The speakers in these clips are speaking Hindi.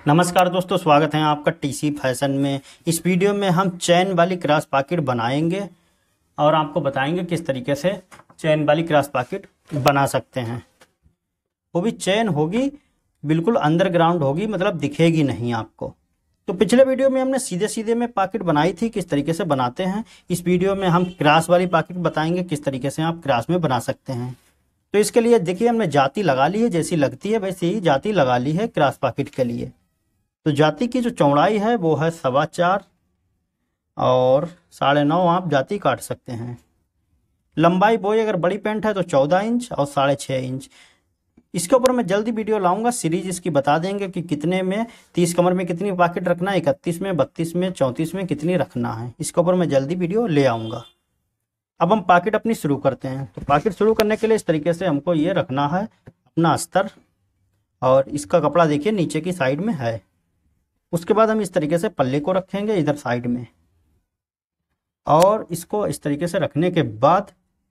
नमस्कार दोस्तों, स्वागत है आपका टीसी फैशन में। इस वीडियो में हम चैन वाली क्रॉस पॉकेट बनाएंगे और आपको बताएंगे किस तरीके से चैन वाली क्रॉस पॉकेट बना सकते हैं। वो भी चैन होगी, बिल्कुल अंडरग्राउंड होगी, मतलब दिखेगी नहीं आपको। तो पिछले वीडियो में हमने सीधे सीधे में पॉकेट बनाई थी, किस तरीके से बनाते हैं। इस वीडियो में हम क्रॉस वाली पॉकेट बताएंगे किस तरीके से आप क्रॉस में बना सकते हैं। तो इसके लिए देखिए, हमने जाती लगा ली है, जैसी लगती है वैसे ही जाती लगा ली है क्रॉस पॉकेट के लिए। तो जाती की जो चौड़ाई है वो है 4.25 और 9.5 आप जाती काट सकते हैं। लंबाई बोई अगर बड़ी पैंट है तो 14 इंच और 6.5 इंच। इसके ऊपर मैं जल्दी वीडियो लाऊंगा, सीरीज इसकी बता देंगे कि कितने में 30 कमर में कितनी पॉकेट रखना है, 31 में, 32 में, 34 में कितनी रखना है। इसके ऊपर मैं जल्दी वीडियो ले आऊँगा। अब हम पॉकेट अपनी शुरू करते हैं। तो पॉकेट शुरू करने के लिए इस तरीके से हमको ये रखना है अपना अस्तर, और इसका कपड़ा देखिए नीचे की साइड में है। उसके बाद हम इस तरीके से पल्ले को रखेंगे इधर साइड में, और इसको इस तरीके से रखने के बाद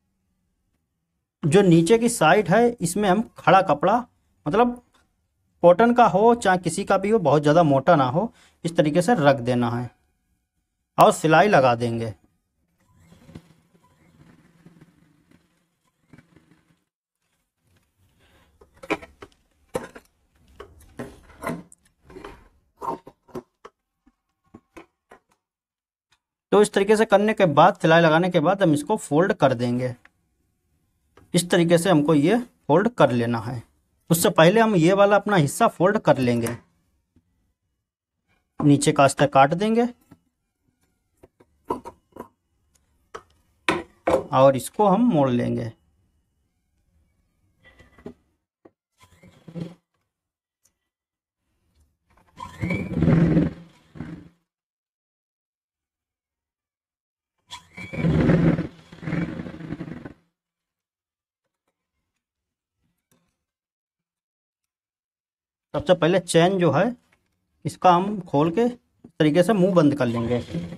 जो नीचे की साइड है इसमें हम खड़ा कपड़ा, मतलब कॉटन का हो चाहे किसी का भी हो, बहुत ज़्यादा मोटा ना हो, इस तरीके से रख देना है और सिलाई लगा देंगे। तो इस तरीके से करने के बाद, सिलाई लगाने के बाद हम इसको फोल्ड कर देंगे। इस तरीके से हमको ये फोल्ड कर लेना है। उससे पहले हम ये वाला अपना हिस्सा फोल्ड कर लेंगे, नीचे का अस्तर काट देंगे और इसको हम मोड़ लेंगे। सबसे पहले चैन जो है इसका हम खोल के इस तरीके से मुंह बंद कर लेंगे।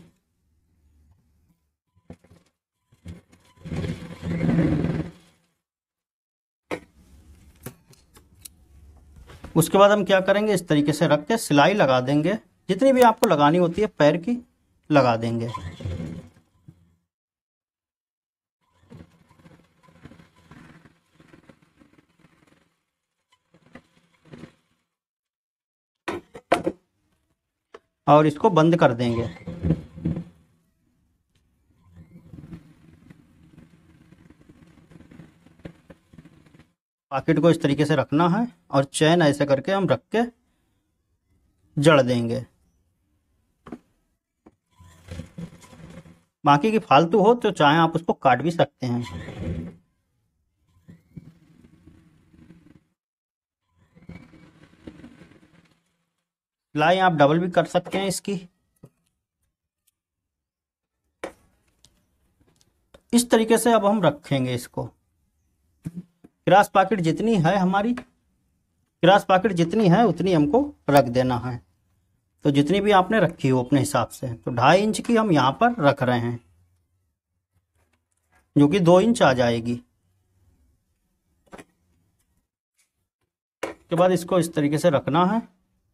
उसके बाद हम क्या करेंगे, इस तरीके से रख के सिलाई लगा देंगे। जितनी भी आपको लगानी होती है पैर की लगा देंगे। और इसको बंद कर देंगे। पॉकेट को इस तरीके से रखना है और चैन ऐसे करके हम रख के जड़ देंगे। बाकी की फालतू हो तो चाहे आप उसको काट भी सकते हैं। सिलाई आप डबल भी कर सकते हैं इसकी। इस तरीके से अब हम रखेंगे इसको। क्रॉस पॉकेट जितनी है हमारी, क्रॉस पॉकेट जितनी है उतनी हमको रख देना है। तो जितनी भी आपने रखी हो अपने हिसाब से, तो 2.5 इंच की हम यहाँ पर रख रहे हैं, जो कि 2 इंच आ जाएगी। उसके बाद इसको इस तरीके से रखना है।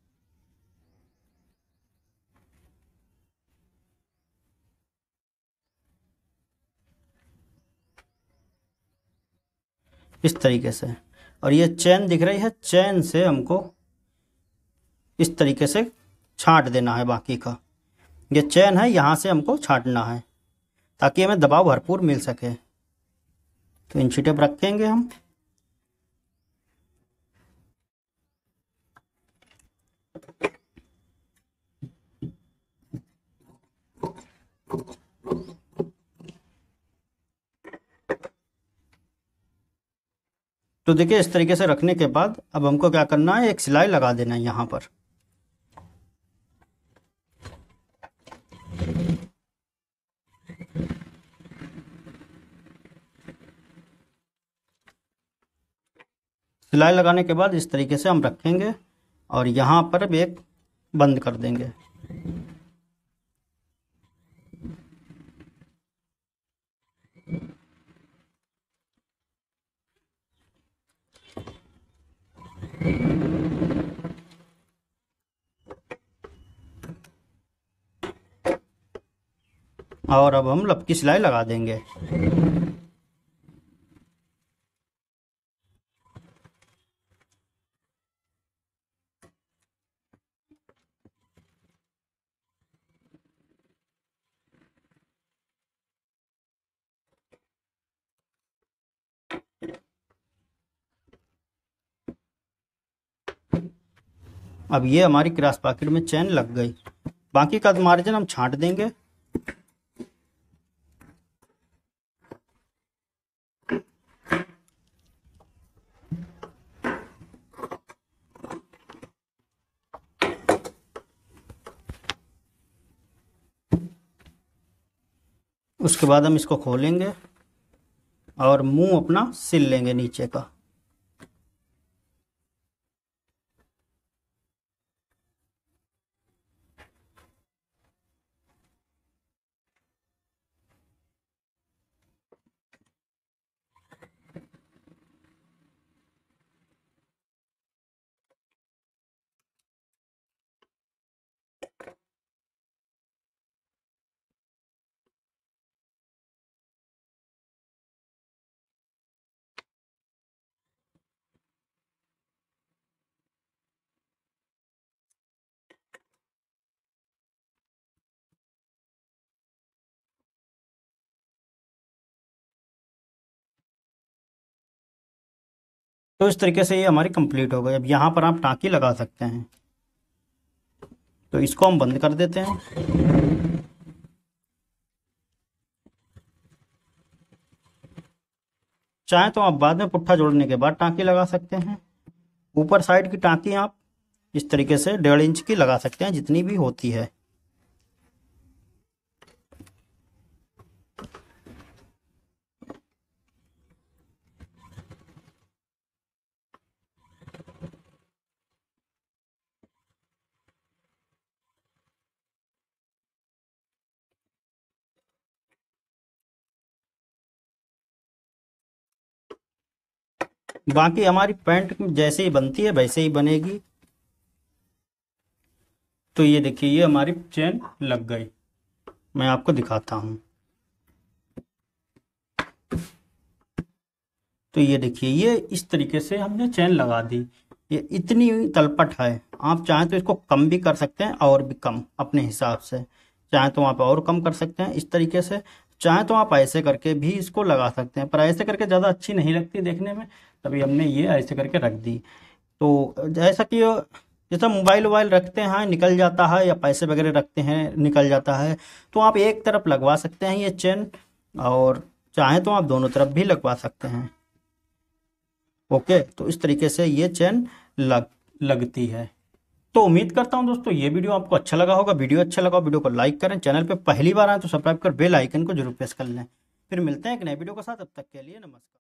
इस तरीके से, और ये चैन दिख रही है, चैन से हमको इस तरीके से छांट देना है। बाकी का ये चैन है, यहाँ से हमको छांटना है ताकि हमें दबाव भरपूर मिल सके। तो इंची टेप रखेंगे हम। तो देखिए इस तरीके से रखने के बाद अब हमको क्या करना है, एक सिलाई लगा देना है यहाँ पर। सिलाई लगाने के बाद इस तरीके से हम रखेंगे और यहाँ पर भी एक बंद कर देंगे। और अब हम लपकी सिलाई लगा देंगे। अब ये हमारी क्रॉस पॉकेट में चेन लग गई। बाकी का मार्जिन हम छांट देंगे। उसके बाद हम इसको खोलेंगे और मुंह अपना सिल लेंगे नीचे का। तो इस तरीके से ये हमारी कंप्लीट हो गई। अब यहाँ पर आप टाँकी लगा सकते हैं। तो इसको हम बंद कर देते हैं। चाहे तो आप बाद में पुट्ठा जोड़ने के बाद टाँकी लगा सकते हैं। ऊपर साइड की टाँकी आप इस तरीके से 1.5 इंच की लगा सकते हैं, जितनी भी होती है। बाकी हमारी पैंट जैसे ही बनती है वैसे ही बनेगी। तो ये देखिए, ये हमारी चेन लग गई। मैं आपको दिखाता हूँ। तो ये देखिए, ये इस तरीके से हमने चेन लगा दी। ये इतनी तलपट है। आप चाहें तो इसको कम भी कर सकते हैं और भी कम अपने हिसाब से। चाहें तो आप और कम कर सकते हैं इस तरीके से। चाहें तो आप ऐसे करके भी इसको लगा सकते हैं, पर ऐसे करके ज़्यादा अच्छी नहीं लगती देखने में, तभी हमने ये ऐसे करके रख दी। तो जैसा कि जैसा मोबाइल वोबाइल रखते हैं निकल जाता है, या पैसे वगैरह रखते हैं निकल जाता है, तो आप एक तरफ लगवा सकते हैं ये चेन, और चाहें तो आप दोनों तरफ भी लगवा सकते हैं। ओके, तो इस तरीके से ये चेन लगती है। तो उम्मीद करता हूं दोस्तों ये वीडियो आपको अच्छा लगा होगा। वीडियो अच्छा लगा वीडियो को लाइक करें, चैनल पे पहली बार आए तो सब्सक्राइब कर बेल आइकन को जरूर प्रेस कर लें। फिर मिलते हैं एक नए वीडियो के साथ, तब तक के लिए नमस्कार।